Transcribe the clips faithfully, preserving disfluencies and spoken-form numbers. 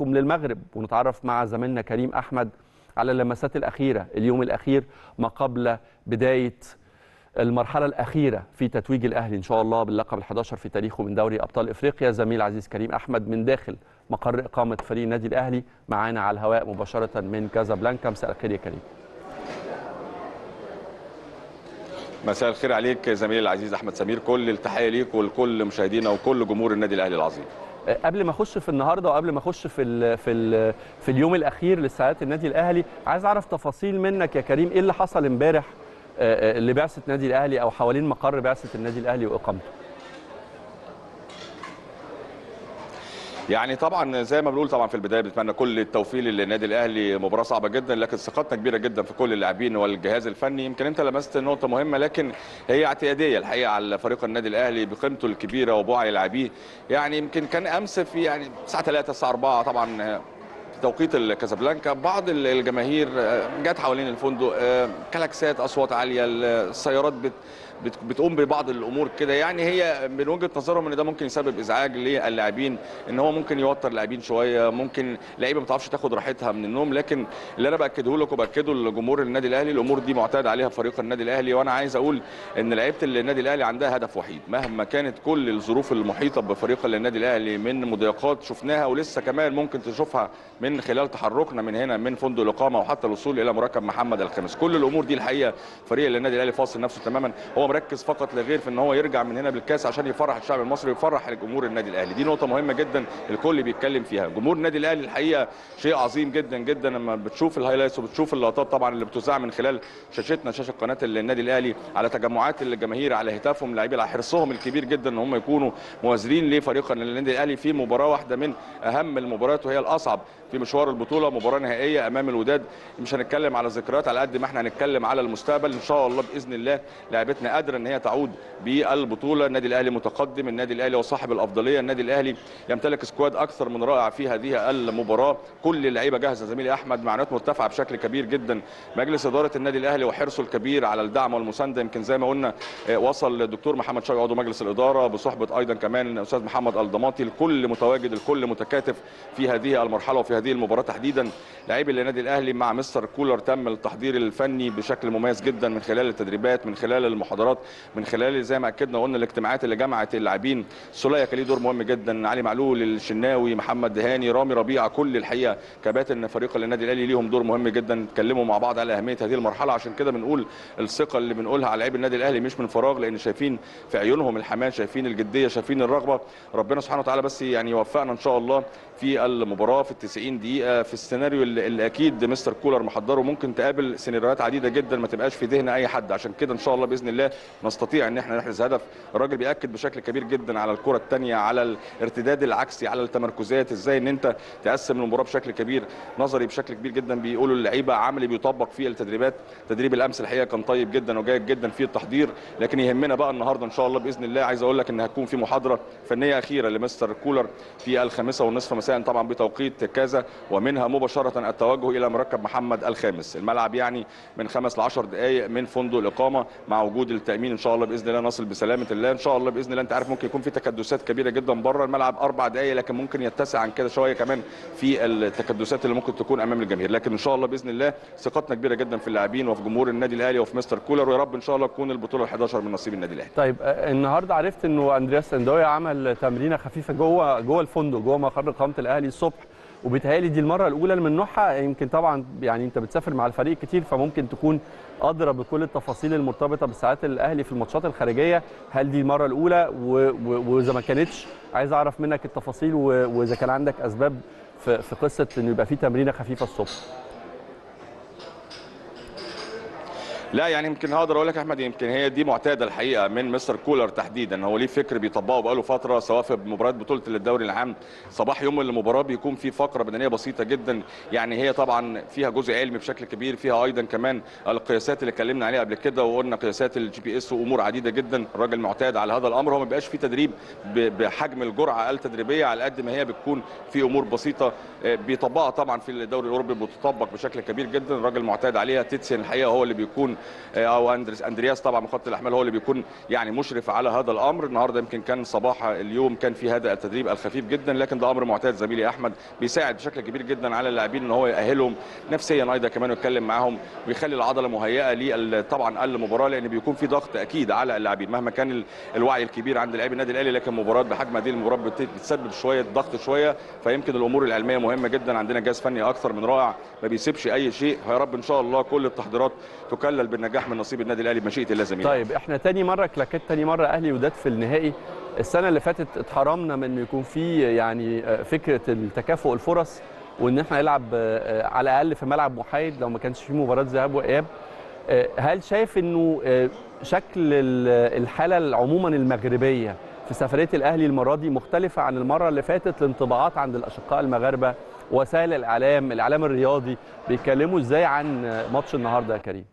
للمغرب ونتعرف مع زميلنا كريم أحمد على اللمسات الأخيرة، اليوم الأخير ما قبل بداية المرحلة الأخيرة في تتويج الأهلي إن شاء الله باللقب الحادي عشر في تاريخه من دوري أبطال إفريقيا. زميل عزيز كريم أحمد من داخل مقر إقامة فريق النادي الأهلي معانا على الهواء مباشرة من كازابلانكا. مساء الخير يا كريم. مساء الخير عليك زميلي العزيز أحمد سمير، كل التحية ليك ولكل مشاهدينا وكل جمهور النادي الأهلي العظيم. قبل ما اخش في النهارده وقبل ما اخش في ال في ال في اليوم الاخير لساعات النادي الاهلي، عايز اعرف تفاصيل منك يا كريم، ايه اللي حصل امبارح لبعثه النادي الاهلي او حوالين مقر بعثه النادي الاهلي واقامته؟ يعني طبعا زي ما بنقول طبعا في البدايه بنتمنى كل التوفيق للنادي الاهلي، مباراه صعبه جدا لكن ثقتنا كبيره جدا في كل اللاعبين والجهاز الفني. يمكن انت لمست نقطه مهمه لكن هي اعتياديه الحقيقه على فريق النادي الاهلي بقيمته الكبيره وبوعي لاعبيه. يعني يمكن كان امس في يعني الساعه ثلاثة الساعه أربعة طبعا توقيت الكازابلانكا بعض الجماهير جت حوالين الفندق، كلاكسات، اصوات عاليه، السيارات بت بتقوم ببعض الامور كده. يعني هي من وجهه نظرهم ان ده ممكن يسبب ازعاج للاعبين، ان هو ممكن يوتر اللاعبين شويه، ممكن لعيبه ما تعرفش تاخد راحتها من النوم. لكن اللي انا باكده لك وباكده لجمهور النادي الاهلي، الامور دي معتاد عليها فريق النادي الاهلي. وانا عايز اقول ان لعيبه النادي الاهلي عندها هدف وحيد مهما كانت كل الظروف المحيطه بفريق النادي الاهلي من مضايقات شفناها ولسه كمان ممكن تشوفها من خلال تحركنا من هنا من فندق الاقامه وحتى الوصول الى مركب محمد الخامس. كل الامور دي الحقيقه فريق النادي الاهلي فاصل نفسه تماما، هو مركز فقط لا غير في ان هو يرجع من هنا بالكاس عشان يفرح الشعب المصري ويفرح جمهور النادي الاهلي. دي نقطه مهمه جدا الكل بيتكلم فيها. جمهور النادي الاهلي الحقيقه شيء عظيم جدا جدا لما بتشوف الهايلايتس وبتشوف اللقطات طبعا اللي بتذاع من خلال شاشتنا شاشه قناه النادي الاهلي على تجمعات الجماهير، على هتافهم اللاعبين، على حرصهم الكبير جدا ان هم يكونوا موازرين لفريق النادي الاهلي في مباراه واحده من اهم المباريات وهي الاصعب في مشوار البطوله، مباراه نهائيه امام الوداد. مش هنتكلم على ذكريات على قد ما احنا هنتكلم على المستقبل. ان شاء الله باذن الله لاعبتنا قادره ان هي تعود بالبطوله. النادي الاهلي متقدم، النادي الاهلي هو صاحب الافضليه، النادي الاهلي يمتلك سكواد اكثر من رائع في هذه المباراه، كل اللعيبه جاهزه. زميلي احمد معنويات مرتفعه بشكل كبير جدا. مجلس اداره النادي الاهلي وحرصه الكبير على الدعم والمسانده. يمكن زي ما قلنا وصل الدكتور محمد شوقي عضو مجلس الاداره بصحبه ايضا كمان الاستاذ محمد الضماطي، الكل متواجد، الكل متكاتف في هذه المرحله وفي هذه المباراه تحديدا. لاعبي النادي الاهلي مع مستر كولر تم التحضير الفني بشكل مميز جدا من خلال التدريبات، من خلال المحاضرات، من خلال زي ما اكدنا وقلنا الاجتماعات اللي جمعت اللاعبين. سولية كان ليه دور مهم جدا، علي معلول، الشناوي، محمد دهاني، رامي ربيعه، كل الحقيقه كباتن فريق النادي الاهلي ليهم دور مهم جدا. اتكلموا مع بعض على اهميه هذه المرحله. عشان كده بنقول الثقه اللي بنقولها على لاعبي النادي الاهلي مش من فراغ، لان شايفين في عيونهم الحماس، شايفين الجديه، شايفين الرغبه. ربنا سبحانه وتعالى بس يعني يوفقنا ان شاء الله في المباراه في التسعين دقيقه في السيناريو اللي, اللي اكيد مستر كولر محضره. ممكن تقابل سيناريوهات عديده جدا ما تبقاش في ذهن اي حد. عشان كده ان شاء الله باذن الله نستطيع ان احنا نحرز هدف. الراجل بياكد بشكل كبير جدا على الكره الثانيه، على الارتداد العكسي، على التمركزات، ازاي ان انت تقسم المباراه بشكل كبير، نظري بشكل كبير جدا. بيقولوا اللعيبه عملي بيطبق في التدريبات. تدريب الامس الحقيقه كان طيب جدا وجيد جدا في التحضير. لكن يهمنا بقى النهارده ان شاء الله باذن الله، عايز اقول لك ان هتكون في محاضره فنيه اخيره لمستر كولر في الخامسه والنصف مساء طبعا بتوقيت كازا، ومنها مباشره التوجه الى مركب محمد الخامس. الملعب يعني من خمس ل عشر دقائق من فندق الاقامه مع وجود التامين. ان شاء الله باذن الله نصل بسلامه الله ان شاء الله باذن الله. انت عارف ممكن يكون في تكدسات كبيره جدا بره الملعب، اربع دقائق، لكن ممكن يتسع عن كده شويه كمان في التكدسات اللي ممكن تكون امام الجماهير. لكن ان شاء الله باذن الله ثقتنا كبيره جدا في اللاعبين وفي جمهور النادي الاهلي وفي مستر كولر، ويا رب ان شاء الله تكون البطوله الحادية عشرة من نصيب النادي الاهلي. طيب النهارده عرفت انه اندرياس سندوي عمل تمرينه خفيفه جوه جوه الفندق، جوه مقر اقامه الاهلي الصبح، وبيتهيألي دي المره الاولى من نوعها. يمكن طبعا يعني انت بتسافر مع الفريق كتير فممكن تكون ادرى بكل التفاصيل المرتبطه بساعات الاهلي في الماتشات الخارجيه. هل دي المره الاولى؟ واذا ما كانتش عايز اعرف منك التفاصيل، واذا كان عندك اسباب في في قصه انه يبقى في تمرينه خفيفه الصبح. لا يعني يمكن هقدر اقول لك يا احمد، يمكن هي دي معتاده الحقيقه من مستر كولر تحديدا. هو ليه فكر بيطبقه بقاله فتره، سواء في مباريات بطوله الدوري العام صباح يوم المباراه بيكون في فقره بدنيه بسيطه جدا. يعني هي طبعا فيها جزء علمي بشكل كبير، فيها ايضا كمان القياسات اللي اتكلمنا عليها قبل كده وقلنا قياسات الجي بي اس وامور عديده جدا. الراجل معتاد على هذا الامر. هو ما بيبقاش في تدريب بحجم الجرعه التدريبيه على قد ما هي بتكون في امور بسيطه بيطبقها طبعا في الدوري الاوروبي، بتطبق بشكل كبير جدا. الراجل معتاد عليها. تيتسين الحقيقه هو اللي بيكون او اندريس اندرياس طبعا من خط الاحمال هو اللي بيكون يعني مشرف على هذا الامر. النهارده يمكن كان صباح اليوم كان في هذا التدريب الخفيف جدا، لكن ده امر معتاد. زميلي احمد بيساعد بشكل كبير جدا على اللاعبين ان هو يأهلهم نفسيا ايضا كمان، ويتكلم معاهم ويخلي العضله مهيئه لي طبعا المباراه، لان بيكون في ضغط اكيد على اللاعبين مهما كان الوعي الكبير عند لاعبي النادي الاهلي، لكن مباراه بحجم هذه المباراه بتسبب شويه ضغط شويه. فيمكن الامور العلميه مهمه جدا، عندنا جهاز فني اكثر من رائع ما بيسيبش اي شيء. يا رب ان شاء الله كل التحضيرات تكلل بالنجاح من نصيب النادي الاهلي بمشيئه الله. زميلي طيب احنا تاني مره كلاكيت، تاني مره اهلي وداد في النهائي. السنه اللي فاتت اتحرمنا من انه يكون في يعني فكره التكافؤ الفرص، وان احنا نلعب على الاقل في ملعب محايد لو ما كانش في مباراه ذهاب واياب. هل شايف انه شكل الحاله عموما المغربيه في سفريه الاهلي المره دي مختلفه عن المره اللي فاتت؟ الانطباعات عند الاشقاء المغاربه، وسائل الاعلام، الاعلام الرياضي بيتكلموا ازاي عن ماتش النهارده يا كريم؟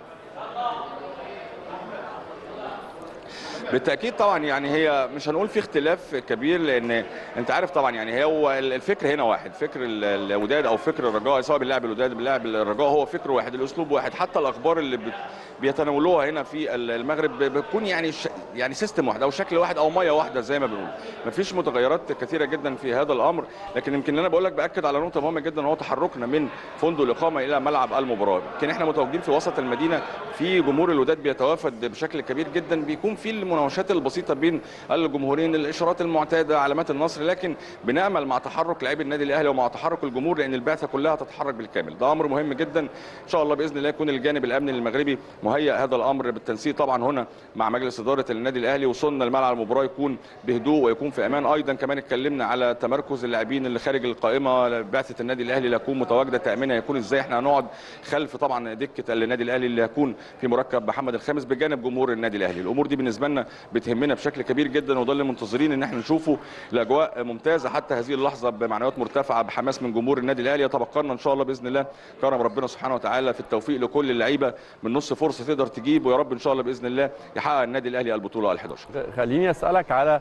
بالتاكيد طبعا، يعني هي مش هنقول في اختلاف كبير، لان انت عارف طبعا يعني هو الفكر هنا واحد، فكر الوداد او فكر الرجاء سواء باللاعب الوداد باللاعب الرجاء هو فكر واحد، الاسلوب واحد. حتى الاخبار اللي بيتناولوها هنا في المغرب بتكون يعني ش... يعني سيستم واحد او شكل واحد او ميه واحده زي ما بنقول، مفيش متغيرات كثيره جدا في هذا الامر. لكن يمكن انا بقول لك باكد على نقطه مهمه جدا، هو تحركنا من فندق الاقامه الى ملعب المباراه. يمكن احنا متواجدين في وسط المدينه، في جمهور الوداد بيتوافد بشكل كبير جدا، بيكون في المناوشات البسيطه بين الجمهورين، الاشارات المعتاده، علامات النصر، لكن بنامل مع تحرك لاعبي النادي الاهلي ومع تحرك الجمهور لان البعثه كلها تتحرك بالكامل. ده امر مهم جدا، ان شاء الله باذن الله يكون الجانب الامني المغربي مهيئ هذا الامر بالتنسيق طبعا هنا مع مجلس اداره النادي الاهلي. وصلنا لملعب المباراه يكون بهدوء ويكون في امان. ايضا كمان اتكلمنا على تمركز اللاعبين اللي خارج القائمه، بعثه النادي الاهلي اللي هتكون متواجده تامينها يكون ازاي. احنا هنقعد خلف طبعا دكه النادي الاهلي اللي هيكون في مركب محمد الخامس بجانب جمهور النادي الاهلي. الامور دي بالنسبه لنا بتهمنا بشكل كبير جدا، وده اللي منتظرين ان احنا نشوفه. الاجواء ممتازه حتى هذه اللحظه بمعنويات مرتفعه بحماس من جمهور النادي الاهلي. يتبقى لنا ان شاء الله باذن الله كرم ربنا سبحانه وتعالى في التوفيق لكل اللعيبه من نص فرصه تقدر تجيب، ويا رب ان شاء الله باذن الله يحقق النادي الاهلي البطوله الحادية عشرة. خليني اسالك على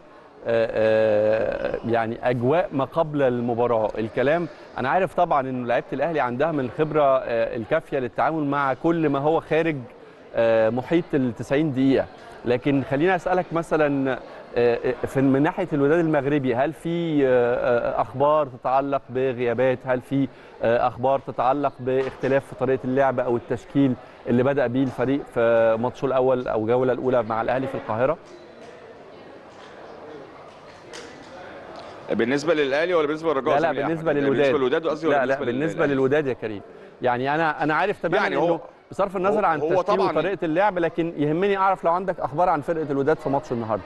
يعني اجواء ما قبل المباراه. الكلام انا عارف طبعا ان لعيبه الاهلي عندها من الخبره الكافيه للتعامل مع كل ما هو خارج محيط ال تسعين دقيقه، لكن خليني اسالك مثلا في من ناحيه الوداد المغربي، هل في اخبار تتعلق بغيابات؟ هل في اخبار تتعلق باختلاف في طريقه اللعب او التشكيل اللي بدا بيه الفريق في ماتشه الاول او الجوله الاولى مع الاهلي في القاهره؟ بالنسبه للاهلي ولا بالنسبه للرجاء؟ لا لا بالنسبه للوداد. بالنسبه للوداد قصدي لا لا بالنسبه للوداد يا كريم. يعني انا انا عارف تماما يعني انه بصرف النظر عن التشكيل وطريقه اللعب، لكن يهمني اعرف لو عندك اخبار عن فرقه الوداد في ماتش النهارده.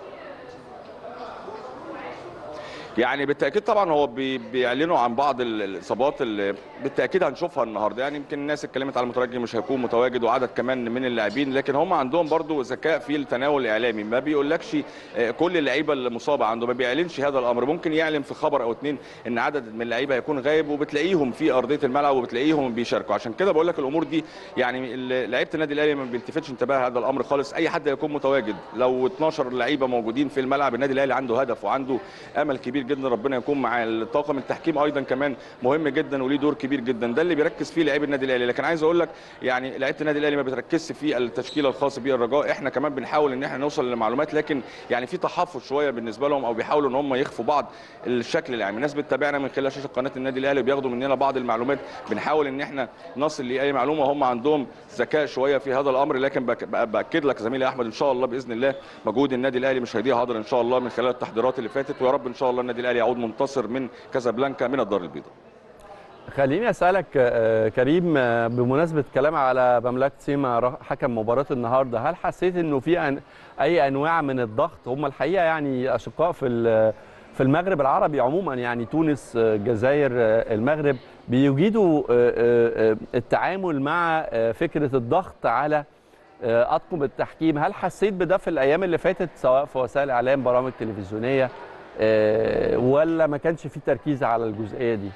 يعني بالتاكيد طبعا هو بيعلنوا عن بعض الاصابات اللي بالتاكيد هنشوفها النهارده. يعني يمكن الناس اتكلمت على المترجي مش هيكون متواجد وعدد كمان من اللاعبين، لكن هم عندهم برضو ذكاء في التناول الاعلامي، ما بيقولكش كل اللعيبه المصابه عنده، ما بيعلنش هذا الامر. ممكن يعلن في خبر او اتنين ان عدد من اللعيبه هيكون غايب، وبتلاقيهم في ارضيه الملعب وبتلاقيهم بيشاركوا. عشان كده بقول لك الامور دي يعني لعيبه النادي الاهلي ما بيلتفتش انتباه هذا الامر خالص. اي حد هيكون متواجد، لو اتناشر لعيبه موجودين في الملعب النادي الاهلي عنده هدف وعنده امل كبير جدا ربنا يكون مع الطاقم التحكيم ايضا كمان مهم جدا وليه دور كبير جدا. ده اللي بيركز فيه لاعبي النادي الاهلي. لكن عايز اقول لك يعني لعيبه النادي الاهلي ما بتركزش في التشكيله الخاصه بيه الرجاء، احنا كمان بنحاول ان احنا نوصل لمعلومات، لكن يعني في تحفظ شويه بالنسبه لهم او بيحاولوا ان هم يخفوا بعض الشكل العام. الناس بتتابعنا من خلال شاشه قناه النادي الاهلي وبياخدوا مننا بعض المعلومات، بنحاول ان احنا نصل لاي معلومه. هم عندهم ذكاء شويه في هذا الامر، لكن باكد لك زميلي احمد ان شاء الله باذن الله مجهود النادي الاهلي مش هيضيع هدر ان شاء الله من خلال التحضيرات اللي فاتت، ويا رب ان شاء الله النادي الاهلي يعود منتصر من كازابلانكا من الدار البيضاء. خليني اسالك كريم بمناسبه كلام على بملاك سيما حكم مباراه النهارده، هل حسيت انه في أن اي انواع من الضغط؟ هم الحقيقه يعني اشقاء في في المغرب العربي عموما، يعني تونس، الجزائر، المغرب، بيجيدوا التعامل مع فكره الضغط على اطقم التحكيم. هل حسيت بده في الايام اللي فاتت سواء في وسائل الاعلام، برامج تلفزيونيه، ولا ما كانش في تركيز على الجزئيه دي؟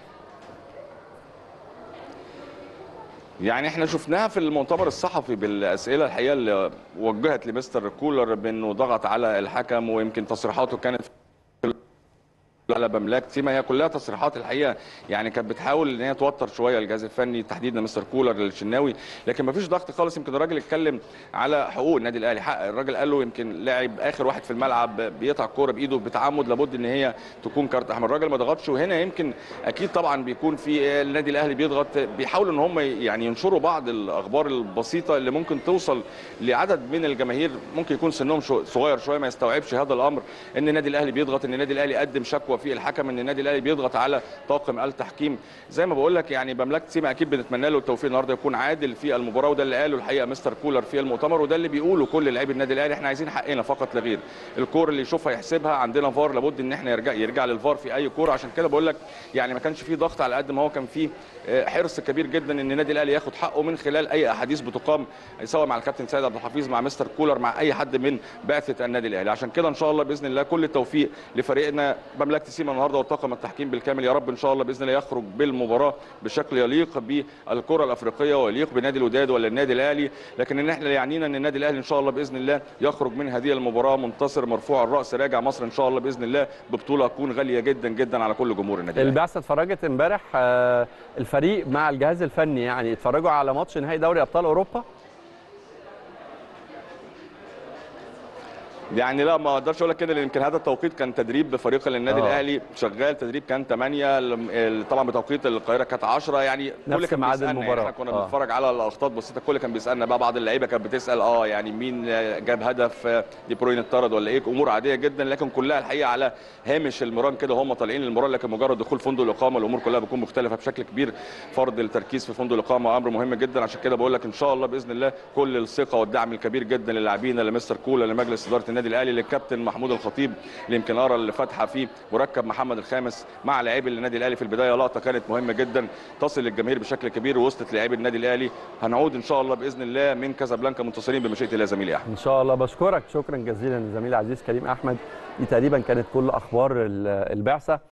يعني احنا شفناها في المؤتمر الصحفي بالاسئله الحقيقه اللي وجهت لمستر كولر بانه ضغط على الحكم، ويمكن تصريحاته كانت على بملاك تيما، هي كلها تصريحات الحقيقه يعني كانت بتحاول ان هي توتر شويه الجهاز الفني تحديدا مستر كولر الشناوي، لكن ما فيش ضغط خالص. يمكن الراجل اتكلم على حقوق النادي الاهلي، حق الراجل قال له يمكن لاعب اخر واحد في الملعب بيقطع الكوره بايده بتعمد لابد ان هي تكون كارت احمر، الراجل ما ضغطش. وهنا يمكن اكيد طبعا بيكون في النادي الاهلي بيضغط، بيحاولوا ان هم يعني ينشروا بعض الاخبار البسيطه اللي ممكن توصل لعدد من الجماهير ممكن يكون سنهم صغير شويه ما يستوعبش هذا الامر، ان النادي الاهلي بيضغط، ان النادي الاهلي قدم شكوى في الحكم، ان النادي الاهلي بيضغط على طاقم التحكيم. زي ما بقول لك يعني بملاك تيما اكيد بنتمنى له التوفيق النهارده، يكون عادل في المباراه، وده اللي قاله الحقيقه مستر كولر في المؤتمر، وده اللي بيقوله كل لاعبي النادي الاهلي، احنا عايزين حقنا فقط لا غير. الكوره اللي يشوفها يحسبها، عندنا فار لابد ان احنا يرجع يرجع للفار في اي كوره. عشان كده بقول لك يعني ما كانش في ضغط على قد ما هو كان في حرص كبير جدا ان النادي الاهلي ياخد حقه من خلال اي احاديث بتقام سواء مع الكابتن سيد عبد الحفيظ، مع مستر كولر، مع اي حد من بعثه النادي الاهلي. عشان كده ان شاء الله باذن الله كل التوفيق لفريقنا بملاك تيما النهارده وطاقم التحكيم بالكامل، يا رب ان شاء الله باذن الله يخرج بالمباراه بشكل يليق بالكره الافريقيه ويليق بنادي الوداد ولا النادي الاهلي، لكن ان احنا يعنينا ان النادي الاهلي ان شاء الله باذن الله يخرج من هذه المباراه منتصر مرفوع الراس راجع مصر ان شاء الله باذن الله ببطوله تكون غاليه جدا جدا على كل جمهور النادي الاهلي. البعثه اتفرجت امبارح الفريق مع الجهاز الفني، يعني اتفرجوا على ماتش نهائي دوري ابطال اوروبا؟ يعني لا ما اقدرش اقول لك كده، لان يمكن هذا التوقيت كان تدريب بفريق النادي آه. الاهلي شغال، تدريب كان ثمانية طبعا بتوقيت القاهره كانت عشرة، يعني كل كان ميعاد بيسالنا يعني احنا كنا آه. بنتفرج على الاخطاء بسيطه، كل كان بيسالنا بقى، بعض اللعيبه كانت بتسال اه يعني مين جاب هدف، دي بروين اتطرد ولا ايه، امور عاديه جدا، لكن كلها الحقيقه على هامش المران كده، هم طالعين المران، لكن مجرد دخول فندق الاقامه الامور كلها بتكون مختلفه بشكل كبير. فرض التركيز في فندق الاقامه امر مهم جدا، عشان كده بقول لك ان شاء الله باذن الله كل الثقه والدعم الكبير جدا للاعبين، لمستر كولر، لمجلس اداره النادي الاهلي، للكابتن محمود الخطيب، اللي يمكن ارى اللي فاتحه فيه مركب محمد الخامس مع لاعبي النادي الاهلي في البدايه، لقطه كانت مهمه جدا تصل للجماهير بشكل كبير ووصلت لاعبي النادي الاهلي. هنعود ان شاء الله باذن الله من كازابلانكا منتصرين بمشيئه الله. زميلي احمد ان شاء الله بشكرك شكرا جزيلا زميلي العزيز كريم احمد، دي تقريبا كانت كل اخبار البعثه.